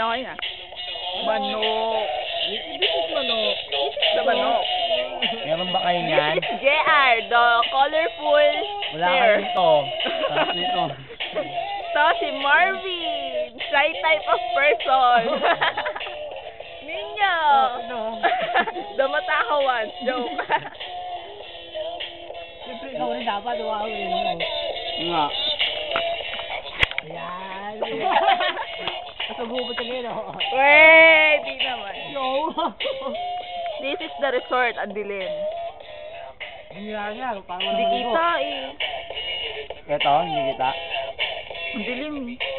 okay na. Manok. This is manok. Sa manok. Meron ba kayo yan? This is JR, the colorful Wala hair. kayo nito. Sarap nito. So, si Marvin. Shy type of person. Ninyo. The matakawan. Joke. Siyempre, ikaw rin dapat. Uwawin mo. Nga. Ayan. Nasagubot ka ngayon, oh. Wait, di naman. Yo! This is the resort, ang dilim. Hindi nga, parang Hindi kita eh. Ito, hindi kita. Ang dilim eh.